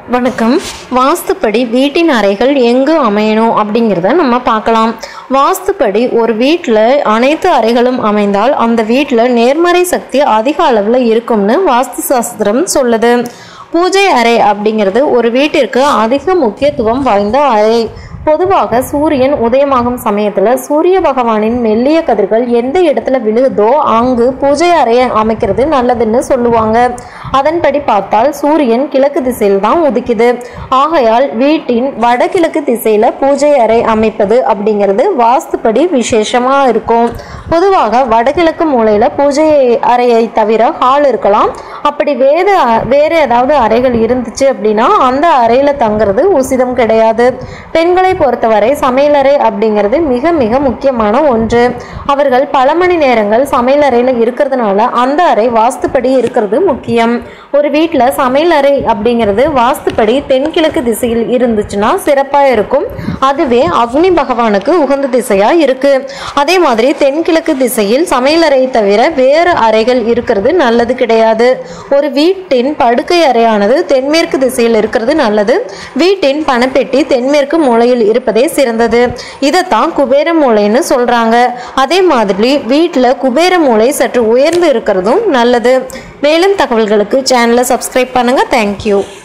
வணக்கம். வாஸ்துப்படி வீட்டின் அறைகள் எங்கு அமையணும் அப்படிங்கிறத நம்ம பார்க்கலாம். வாஸ்துப்படி ஒரு வீட்டில் அனைத்து அறைகளும் அமைந்தால் அந்த வீட்டில் நேர்மறை சக்தி அதிக அளவில் இருக்கும்னு வாஸ்து சாஸ்திரம் சொல்லுது. பூஜை அறை அப்படிங்கிறது ஒரு வீட்டிற்கு அதிக முக்கியத்துவம் வாய்ந்த அறை. பொதுவாக சூரியன் உதயமாகும் சமயத்தில் சூரிய பகவானின் மெல்லிய கதிர்கள் எந்த இடத்துல விழுகுதோ அங்கு பூஜை அறையை அமைக்கிறது நல்லதுன்னு சொல்லுவாங்க. அதன்படி பார்த்தால் சூரியன் கிழக்கு திசையில் தான் உதிக்குது. ஆகையால் வீட்டின் வடகிழக்கு திசையில பூஜை அறை அமைப்பது அப்படிங்கிறது வாஸ்துப்படி விசேஷமா இருக்கும். பொதுவாக வடகிழக்கு மூலையில பூஜை அறையை தவிர ஹால் இருக்கலாம். அப்படி வேறு ஏதாவது அறைகள் இருந்துச்சு அப்படின்னா அந்த அறையில தங்குறது உசிதம் கிடையாது. பெண்களை பொறுத்தவரை சமையலறை அப்படிங்கிறது மிக மிக முக்கியமான ஒன்று. அவர்கள் பல மணி நேரங்கள் சமையலறையில இருக்கிறதுனால அந்த அறை வாஸ்துப்படி இருக்கிறது முக்கியம். ஒரு வீட்டில் சமையலறை அப்படிங்கிறது வாஸ்துப்படி தென்கிழக்கு திசையில் இருந்துச்சுன்னா சிறப்பா இருக்கும். அதுவே அக்னி பகவானுக்கு உகந்த திசையா இருக்கு. அதே மாதிரி தென்கிழக்கு திசையில் சமையலறை தவிர வேறு அறைகள் இருக்கிறது நல்லது கிடையாது. ஒரு வீட்டின் படுக்கை அறையானது தென்மேற்கு திசையில் இருக்கிறது நல்லது. வீட்டின் பணப்பெட்டி தென்மேற்கு மூலையில் இருப்பதே சிறந்தது. இதைத்தான் குபேர மூலைன்னு சொல்றாங்க. அதே மாதிரி வீட்டில் குபேர மூலை சற்று உயர்ந்து இருக்கிறதும் நல்லது. மேலும் தகவல்களுக்கு சேனலை சப்ஸ்கிரைப் பண்ணுங்க. தேங்க்யூ.